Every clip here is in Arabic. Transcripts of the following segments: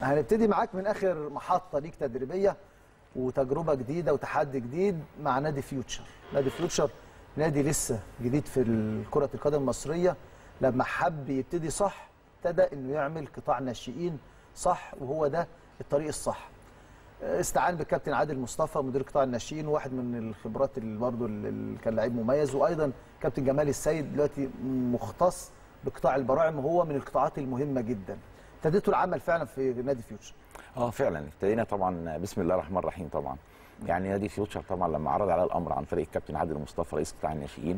هنبتدي معاك من اخر محطه ليك تدريبيه وتجربه جديده وتحدي جديد مع نادي فيوتشر. نادي فيوتشر نادي لسه جديد في كره القدم المصريه، لما حب يبتدي صح ابتدى انه يعمل قطاع ناشئين صح، وهو ده الطريق الصح. استعان بالكابتن عادل مصطفى مدير قطاع الناشئين، واحد من الخبرات اللي برضه اللي كان لعيب مميز، وايضا كابتن جمال السيد دلوقتي مختص بقطاع البراعم، وهو من القطاعات المهمه جدا. ابتديتوا العمل فعلا في نادي فيوتشر؟ فعلا ابتدينا طبعا بسم الله الرحمن الرحيم. طبعا يعني نادي فيوتشر طبعا لما عرض على الامر عن طريق الكابتن عادل مصطفى رئيس قطاع الناشئين،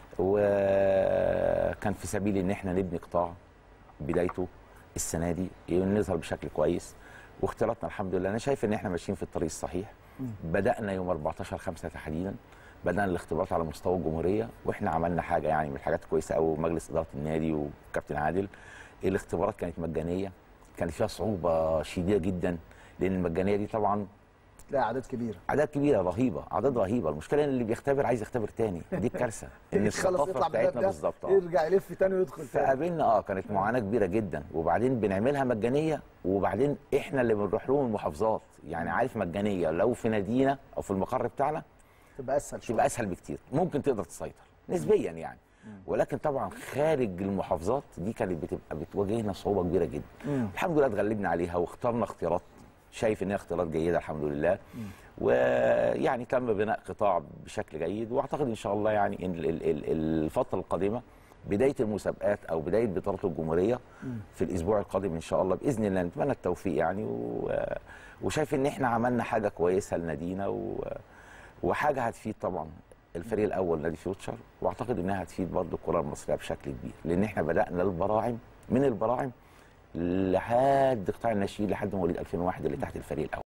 وكان في سبيل ان احنا نبني قطاع بدايته السنه دي نظهر بشكل كويس، واختياراتنا الحمد لله انا شايف ان احنا ماشيين في الطريق الصحيح. بدانا يوم 14/5 تحديدا، بدانا الاختبارات على مستوى الجمهوريه، واحنا عملنا حاجه يعني من الحاجات الكويسه قوي. مجلس اداره النادي وكابتن عادل، الاختبارات كانت مجانيه، كان فيها صعوبه شديده جدا لان المجانيه دي طبعا لا اعداد كبيره رهيبه، اعداد رهيبه. المشكله ان اللي بيختبر عايز يختبر تاني، دي الكارثه ان الثقافه بتاعتنا بالظبط يرجع يلف تاني ويدخل تاني. فقابلنا كانت معاناه كبيره جدا، وبعدين بنعملها مجانيه، وبعدين احنا اللي بنروح لهم المحافظات. يعني عارف مجانيه لو في نادينا او في المقر بتاعنا تبقى اسهل شويه، تبقى اسهل بكتير، ممكن تقدر تسيطر نسبيا يعني. ولكن طبعا خارج المحافظات دي كانت بتواجهنا صعوبه كبيره جدا. الحمد لله اتغلبنا عليها واخترنا اختيارات شايف انها اختيارات جيده الحمد لله. ويعني تم بناء قطاع بشكل جيد، واعتقد ان شاء الله يعني ان الفتره القادمه بدايه المسابقات او بدايه بطوله الجمهوريه في الاسبوع القادم ان شاء الله باذن الله، نتمنى التوفيق يعني. وشايف ان احنا عملنا حاجه كويسه لنادينا، وحاجه هتفيد طبعا الفريق الاول نادي فيوتشر، واعتقد انها هتفيد برضه الكره المصريه بشكل كبير، لان احنا بدانا البراعم من البراعم لحد قطاع الناشئين لحد مواليد 2001 اللي تحت الفريق الاول.